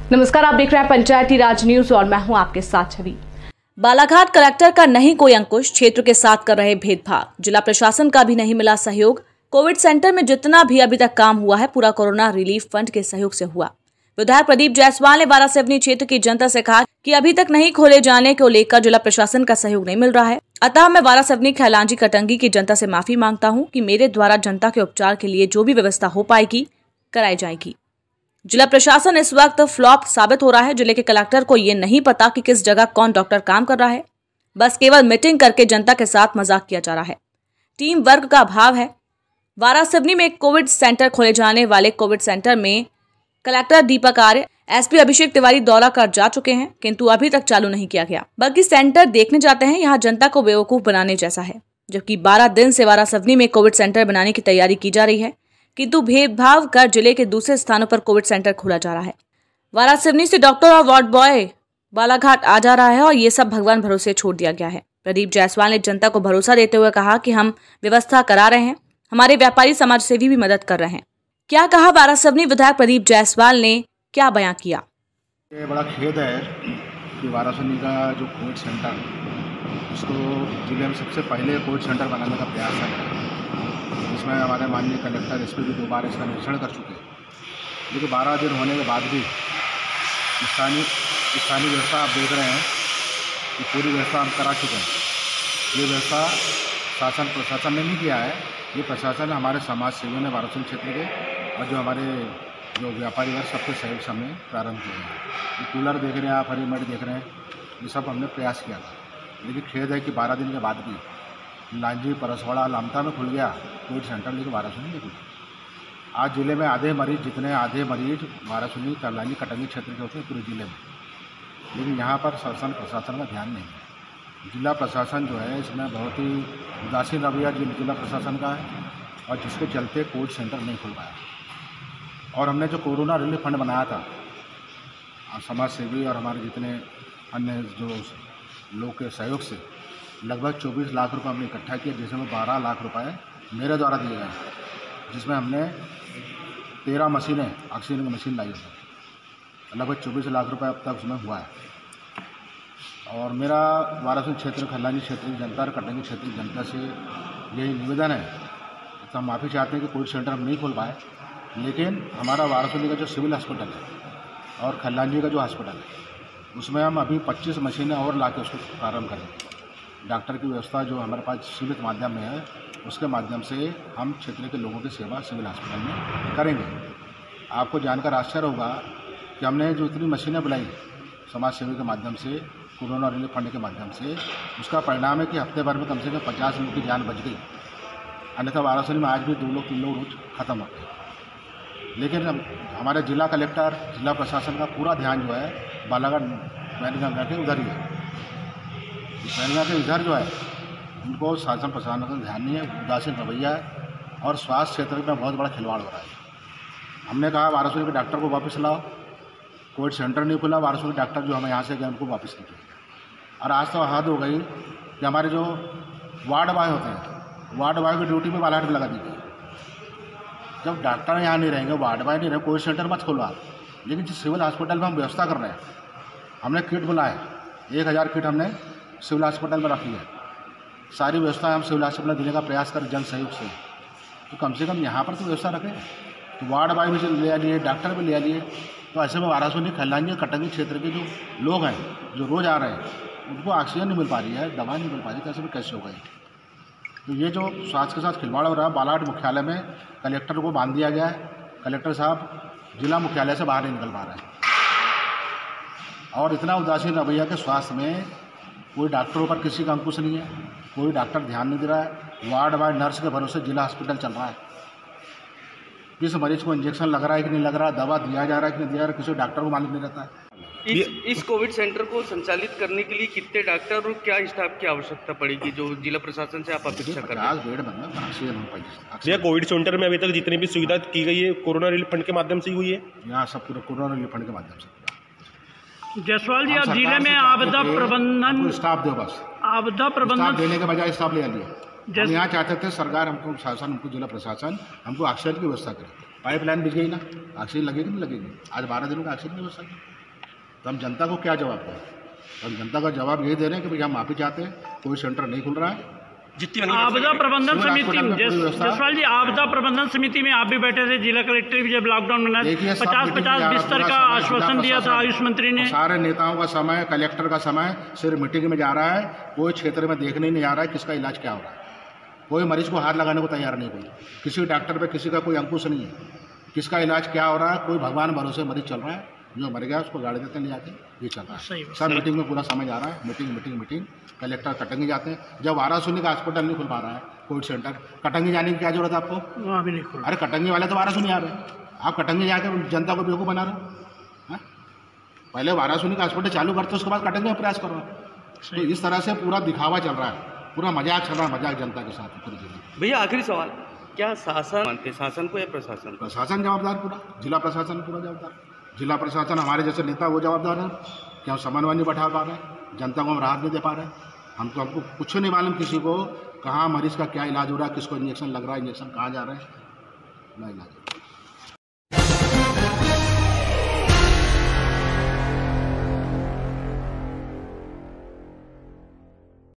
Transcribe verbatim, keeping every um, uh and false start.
नमस्कार, आप देख रहे हैं पंचायती राज न्यूज और मैं हूं आपके साथ छवि। बालाघाट कलेक्टर का नहीं कोई अंकुश, क्षेत्र के साथ कर रहे भेदभाव, जिला प्रशासन का भी नहीं मिला सहयोग। कोविड सेंटर में जितना भी अभी तक काम हुआ है पूरा कोरोना रिलीफ फंड के सहयोग से हुआ। विधायक प्रदीप जायसवाल ने वारासिवनी क्षेत्र की जनता से कहा कि अभी तक नहीं खोले जाने को लेकर जिला प्रशासन का सहयोग नहीं मिल रहा है। अतः मैं वारासिवनी खैलांजी कटंगी की जनता से माफी मांगता हूं कि मेरे द्वारा जनता के उपचार के लिए जो भी व्यवस्था हो पाएगी कराई जाएगी। जिला प्रशासन इस वक्त फ्लॉप साबित हो रहा है। जिले के कलेक्टर को ये नहीं पता कि किस जगह कौन डॉक्टर काम कर रहा है, बस केवल मीटिंग करके जनता के साथ मजाक किया जा रहा है। टीम वर्क का अभाव है। वारासिवनी में कोविड सेंटर खोले जाने वाले कोविड सेंटर में कलेक्टर दीपक आर्य, एसपी अभिषेक तिवारी दौरा कर जा चुके हैं, किंतु अभी तक चालू नहीं किया गया, बल्कि सेंटर देखने जाते हैं। यहाँ जनता को बेवकूफ बनाने जैसा है। जबकि बारह दिन से वारासिवनी में कोविड सेंटर बनाने की तैयारी की जा रही है, किंतु भेदभाव कर जिले के दूसरे स्थानों पर कोविड सेंटर खोला जा रहा है। वारासिवनी से डॉक्टर और वार्ड बॉय बालाघाट आ जा रहा है और ये सब भगवान भरोसे छोड़ दिया गया है। प्रदीप जायसवाल ने जनता को भरोसा देते हुए कहा कि हम व्यवस्था करा रहे हैं, हमारे व्यापारी समाज सेवी भी मदद कर रहे हैं। क्या कहा वारासिवनी विधायक प्रदीप जायसवाल ने, क्या बयां किया। ये बड़ा खेद है कि वारासिवनी का जो कोविड सेंटर, उसको जिले में सबसे पहले कोविड सेंटर बनाने का प्रयास है, जिसमें हमारे माननीय कलेक्टर एसपी भी दो बार इसका निरीक्षण कर चुके हैं। लेकिन बारह दिन होने के बाद भी स्थानीय स्थानीय व्यवस्था आप देख रहे हैं कि पूरी व्यवस्था हम करा चुके हैं। ये व्यवस्था शासन प्रशासन ने नहीं किया है, ये प्रशासन हमारे समाज सेवियों ने वारासिवनी क्षेत्र के और जो हमारे जो व्यापारी वर्ग सबके सहयोग से हमने प्रारंभ किया है। ये कूलर देख रहे हैं आप, हरी मट देख रहे हैं, ये सब हमने प्रयास किया था। लेकिन खेद है कि बारह दिन के बाद भी लांजी, परसवाड़ा, लामता में खुल गया कोविड सेंटर, लेकिन वारासिवनी नहीं खुला। आज जिले में आधे मरीज जितने आधे मरीज वारासिवनी, खैलांजी, कटंगी क्षेत्र के होते हैं पूरे जिले में, लेकिन यहाँ पर शासन प्रशासन का ध्यान नहीं है। जिला प्रशासन जो है इसमें बहुत ही उदासीन रवैया जिला प्रशासन का है, और जिसके चलते कोविड सेंटर नहीं खुल पाया। और हमने जो कोरोना रिलीफ फंड बनाया था, समाज सेवी और हमारे जितने अन्य जो लोग के सहयोग से लगभग चौबीस लाख रुपए हमने इकट्ठा किया, जिसमें बारह लाख रुपए मेरे द्वारा दिए गए, जिसमें हमने तेरह मशीनें ऑक्सीजन की मशीन लाई है। लगभग चौबीस लाख रुपए अब तक उसमें हुआ है। और मेरा वारासिवनी क्षेत्र, खैलांजी क्षेत्र की जनता और कटंगी क्षेत्र की जनता से यही निवेदन है, तो हम माफ़ी चाहते हैं कि कोविड सेंटर हम नहीं खोल पाए, लेकिन हमारा वारासिवनी का जो सिविल हॉस्पिटल है और खैलांजी का जो हॉस्पिटल है, उसमें हम अभी पच्चीस मशीनें और ला के उसको प्रारंभ करेंगे। डॉक्टर की व्यवस्था जो हमारे पास सीमित माध्यम में है, उसके माध्यम से हम क्षेत्र के लोगों की सेवा सिविल हॉस्पिटल में करेंगे। आपको जानकर आश्चर्य होगा कि हमने जो इतनी मशीनें बुलाई समाज सेवी के माध्यम से, कोरोना रिलीफ फंड के माध्यम से, उसका परिणाम है कि हफ्ते भर में कम से कम पचास लोगों की जान बच गई। अन्यथा वारासिवनी में आज भी दो लोग तीन लोग रोज खत्म होते हैं। लेकिन हमारे जिला कलेक्टर, जिला प्रशासन का पूरा ध्यान जो है बालाघाट वैनगंगा के उधर ही है। वैनगंगा के इधर जो है उनको शासन प्रशासन का ध्यान नहीं है, उदासीन रवैया है, और स्वास्थ्य क्षेत्र में बहुत बड़ा खिलवाड़ हो रहा है। हमने कहा वारासिवनी के डॉक्टर को वापस लाओ, कोविड सेंटर नहीं खुला, वारासिवनी के डॉक्टर जो हमें यहाँ से गए उनको वापस नहीं किया। और आज तो हद हो गई कि हमारे जो वार्ड बॉय होते हैं, वार्ड बॉय की ड्यूटी में बालाघाट लगा दी गई। जब डॉक्टर यहाँ नहीं रहेंगे, वार्ड बॉय नहीं रहे, कोविड सेंटर मत खोलवा। लेकिन जिस सिविल हॉस्पिटल में हम व्यवस्था कर रहे हैं, हमने किट बुलाए, एक हज़ार किट हमने सिविल हॉस्पिटल में रखी है। सारी व्यवस्था हम सिविल हॉस्पिटल देने का प्रयास करें जन सहयोग से, तो कम से कम यहाँ पर तो व्यवस्था रखें। तो वार्ड बॉय भी ले लिए, डॉक्टर भी ले लिए, तो ऐसे में वारासिवनी, खैलांजी, कटंगी क्षेत्र के जो लोग हैं जो रोज़ आ रहे हैं, उनको ऑक्सीजन नहीं मिल पा रही है, दवा नहीं मिल पा रही, तो ऐसे में कैसे होगा। तो ये जो स्वास्थ्य के साथ खिलवाड़ हो रहा है, बालाघाट मुख्यालय में कलेक्टर को बांध दिया गया है। कलेक्टर साहब जिला मुख्यालय से बाहर नहीं निकल पा रहे हैं, और इतना उदासीन रवैया के स्वास्थ्य में कोई डॉक्टरों पर किसी का अंकुश नहीं है, कोई डॉक्टर ध्यान नहीं दे रहा है। वार्ड बाय नर्स के भरोसे जिला हॉस्पिटल चल रहा है। किस मरीज को इंजेक्शन लग रहा है कि नहीं लग रहा, दवा दिया जा रहा है कि नहीं दिया जा रहा, किसी डॉक्टर को मालूम नहीं रहता है। इस इस कोविड सेंटर को संचालित करने के लिए कितने डॉक्टर और क्या स्टाफ की आवश्यकता पड़ेगी, जो जिला प्रशासन से आप अपेक्षा कर रहे हैं? बेड बनना ऑक्सीजन भैया, कोविड सेंटर में अभी तक जितनी भी सुविधा की गई है कोरोना रिलीफ फंड के माध्यम से ही हुई है। यहाँ सब पूरा कोरोना रिलीफ फंड के माध्यम से। जायसवाल जी, आप जिले में आपदा प्रबंधन स्टाफ दो, बस आपदा प्रबंधन देने के बजाय स्टाफ ले लिया। हम यहाँ चाहते थे सरकार हमको, शासन हमको, जिला प्रशासन हमको ऑक्सीजन की व्यवस्था करे। पाइपलाइन बिछ गई ना, ऑक्सीजन लगेगी नहीं लगेगी। आज बारह दिनों का ऑक्सीजन की व्यवस्था की। तो हम जनता को क्या जवाब दें? हम जनता का जवाब यही दे रहे हैं कि भैया हम माफ़ी चाहते हैं, कोई सेंटर नहीं खुल रहा है। जितनी आपदा प्रबंधन समिति में जस- पूरी व्यवस्था- जसवाल जी, आपदा प्रबंधन समिति में आप भी बैठे थे, जिला कलेक्टर भी जब लॉकडाउन बना देखिए, सब पचास मीटिंग पचास में आ रहा, बिस्तर पूरा का समय आश्वासन जिला दिया था प्रशासन आयुष मंत्री ने। और सारे नेताओं का समय, कलेक्टर का समय सिर्फ मीटिंग में जा रहा है, कोई क्षेत्र में देखने नहीं आ रहा है किसका इलाज क्या हो रहा है। कोई मरीज को हाथ लगाने को तैयार नहीं, कोई किसी डॉक्टर पे किसी का कोई अंकुश नहीं है, किसका इलाज क्या हो रहा है। कोई भगवान भरोसे मरीज चल रहा है, जो मर गया उसको गाड़ी देते हैं ले जाके, ये चल रहा सही है। बात। सब मीटिंग में पूरा समय जा रहा है, meeting meeting meeting. Collector Katangi जाते हैं, जब वाराणसी का हॉस्पिटल नहीं खुल पा रहा है, कोविड सेंटर, कटंगी जाने की क्या जरूरत है आपको? वहाँ भी नहीं खुल अरे कटंगी वाले तो वाराणसी नहीं आ रहे, आप कटंगी जाकर जनता को बेवकूफ़ बना रहे हो। हैं? पहले वाराणसी का हॉस्पिटल चालू करते उसके बाद कटंगी में प्रयास कर रहे हो। तो इस तरह से पूरा दिखावा चल रहा है, पूरा मजाक चल रहा है, मजाक जनता के साथ पूरी जिले। भैया आखिरी सवाल, क्या शासन मानते शासन को या प्रशासन को? प्रशासन जवाबदार, पूरा जिला प्रशासन पूरा जवाबदार। जिला प्रशासन हमारे जैसे नेता वो जवाबदार है कि हम समन्वय नहीं बैठा पा रहे हैं, जनता को हम राहत नहीं दे पा रहे हैं। हमको हमको कुछ नहीं मालूम किसी को कहाँ मरीज का क्या इलाज हो रहा है, किसको इंजेक्शन लग रहा है, इंजेक्शन कहाँ जा रहे हैं, ना इलाज।